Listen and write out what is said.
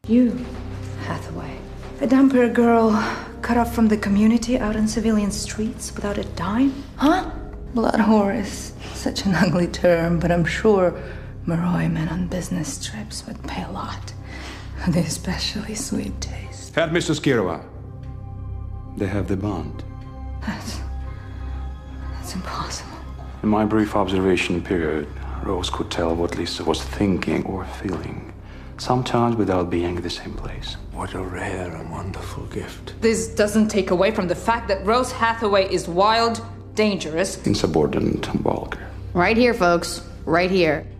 You, Hathaway. A dumper girl cut off from the community out in civilian streets without a dime? Huh? Blood whore is such an ugly term, but I'm sure Moroi men on business trips would pay a lot. The especially sweet taste. Headmistress Kirova. They have the bond. That's impossible. In my brief observation period, Rose could tell what Lissa was thinking or feeling, sometimes without being in the same place. What a rare and wonderful gift. This doesn't take away from the fact that Rose Hathaway is wild, dangerous, Insubordinate and vulgar. Right here, folks. Right here.